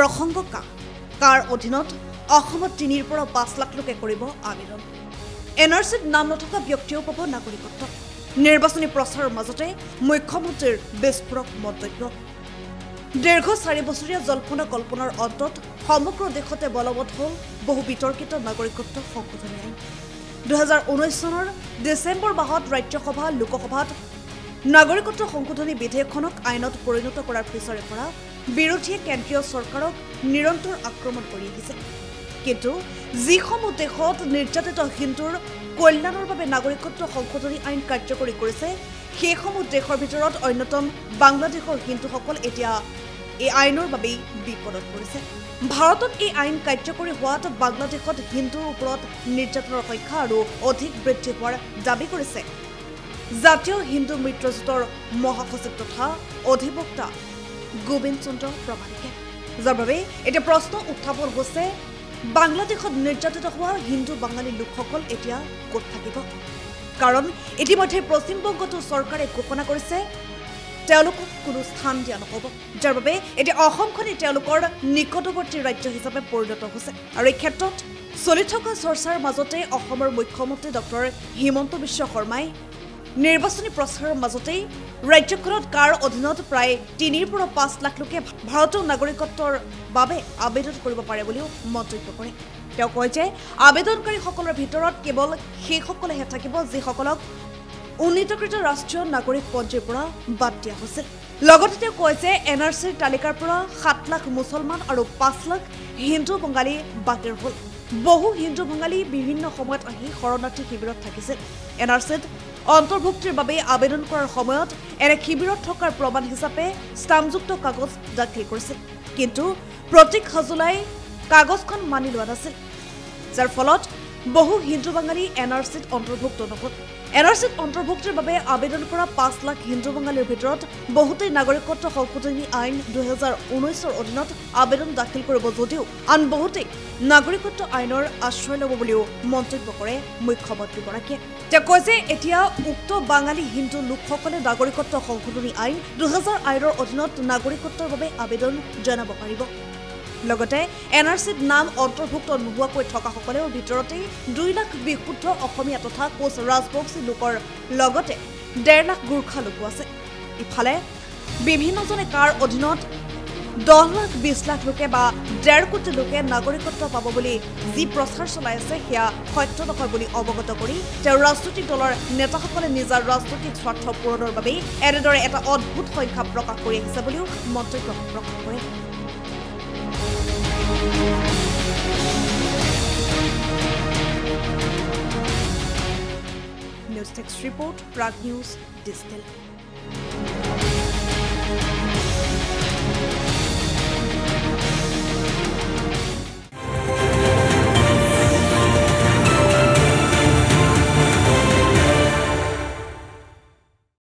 প্ৰসংগ কাৰ অধীনত অসমত 3 পৰা 5 লাখ লোকে কৰিব আবেদন এনআৰচিত নাম নথকা ব্যক্তিও পাব নাগৰিকত্ব নিৰ্বাচনী প্ৰচাৰৰ মাজতে মুখ্যমন্ত্ৰীৰ বিস্ফোৰক মন্তব্য দীৰ্ঘ 4 বছৰীয়া জল্পনা কল্পনাৰ অন্তত সমগ্ৰ দেশতে বলবৎ হ'ল বহু বিতৰ্কিত নাগৰিকত্ব সংশোধনী আইন 2019 চনৰ ডিসেম্বৰ মাহত ৰাজ্যসভা লোকসভাত নাগৰিকত্ব সংশোধনী বিধেয়কখনক আইনত পৰিণত কৰাৰ পিছৰে পৰা বিৰোধীয়ে কেন্দ্ৰীয় চৰকাৰক নিৰন্তৰ আক্ৰমণ কৰি আহিছে কিন্তু যিসমূহ দেশত নিৰ্যাতিত হিন্দুৰ কল্যাণৰ বাবে নাগৰিকত্ব সংশোধনী আইন কাৰ্যকৰী কৰিছে সেইসমূহ দেশৰ ভিতৰত অন্যতম বাংলাদেশৰ হিন্দুসকল এতিয়া এই আইনৰ বাবে বিপদত পৰিছে ভাৰতত এই আইন কাৰ্যকৰী হোৱাত বাংলাদেশত হিন্দুৰ ওপৰত নিৰ্যাতনৰ সংখ্যা আৰু অধিক বৃদ্ধি হোৱাৰ দাবী কৰিছে জাতীয় হিন্দু মিত্ৰজোঁটৰ মহাসচিব তথা অধিবক্তা গোবিন্দ চন্দ্ৰ প্ৰমাণিকে যাৰ বাবে এতিয়া প্ৰশ্ন উত্থাপন হৈছে বাংলাদেশত নিৰ্যাতিত হোৱা হিন্দু বাঙালী লোকসকল এতিয়া ক'ত থাকিব কাৰণ ইতিমধ্যে পশ্চিমবংগতো চৰকাৰে ঘোষণা কৰিছে তেওঁলোকক কোনো স্থান দিয়া নহ'ব যাৰ বাবে এতিয়া অসমখনে তেওঁলোকৰ নিকটৱৰ্তী ৰাজ্য হিচাপে পৰিণত হৈছে আৰু এই ক্ষেত্ৰত চলি থকা চৰ্চাৰ মাজতে অসমৰ মুখ্যমন্ত্ৰী ডক্টৰ হিমন্ত বিশ্ব শৰ্মাই নিৰ্বাচনী প্ৰচাৰৰ মাজতে ৰাজ্যখনত কাৰ অধীনত প্ৰায় 3 পৰা 5 লাখ লোকে ভাৰতীয় নাগৰিকত্বৰ বাবে আবেদন কৰিব পাৰে বুলিও মন্তব্য কৰে তেওঁ কয় যে আবেদনকাৰীসকলৰ ভিতৰত কেৱল সেইসকলেহে থাকিব যিসকলক উন্নীতকৃত ৰাষ্ট্ৰীয় নাগৰিক পঞ্জীৰ পৰা বাদ দিয়া হৈছিল লগতে তেওঁ কয় যে এনআৰচিৰ তালিকাৰ পৰা 7 লাখ মুছলমান আৰু 5 লাখ হিন্দু বঙালী বাতিল হ'ল বহু হিন্দু বঙালী বিভিন্ন সময়ত আহি শৰণাৰ্থী শিবিৰত থাকিছিল এনআৰচিত অন্তৰ্ভুক্তিৰ বাবে আবেদন কৰাৰ সময়ত এনে শিবিৰত থকাৰ প্ৰমাণ হিচাপে ষ্টাম্পযুক্ত কাগজ দাখিল কৰিছিল কিন্তু প্ৰতীক হাজোলাই কাগজখন মানি লোৱা নাছিল যাৰ ফলত বহু হিন্দু বাঙালী এনআৰচিত অন্তৰ্ভুক্ত নহল এনআৰচিত অন্তৰ্ভুক্তিৰ বাবে আবেদন কৰা 5 লাখ হিন্দু বাঙালীৰ ভিতৰত বহুতেই নাগৰিকত্ব সংশোধনী আইন 2019ৰ অধীনত আবেদন দাখিল কৰিব যদিও আন বহুতেই নাগৰিকত্ব আইনৰ আশ্ৰয় ল'ব বুলিও মন্তব্য কৰে মুখ্যমন্ত্ৰীগৰাকীয়ে তেওঁ কয় যে এতিয়া উক্ত বাঙালী হিন্দু লোকসকলে নাগৰিকত্ব সংশোধনী আইন 2000 আইনৰ অধীনত নাগৰিকত্বৰ বাবে আবেদন জনাব পাৰিব লগতে এনআৰচিত নাম অন্তৰ্ভুক্ত নোহোৱাকৈ থকাসকলৰ ভিতৰতে 2 লাখ বিশুদ্ধ অসমীয়া তথা কোচ ৰাজবংশী লোকৰ লগতে 1.5 লাখ গোৰ্খা লোক আছে ইফালে বিভিন্নজনে কাৰ অধীনত 10 লাখ 20 লাখ লোকে বা 1.5 কোটি লোকে নাগৰিকত্ব পাব বুলি যি প্ৰচাৰ চলাই আছে সেয়া সত্য নহয় বুলি অৱগত কৰি তেওঁ ৰাজনৈতিক দলৰ নেতাসকলে নিজৰ ৰাজনৈতিক স্বাৰ্থ পূৰণৰ বাবে এনেদৰে এটা অদ্ভুত সংখ্যা প্ৰকাশ কৰি আহিছে বুলিও মন্তব্য প্ৰকাশ কৰে News Text Report, Prag News, Digital.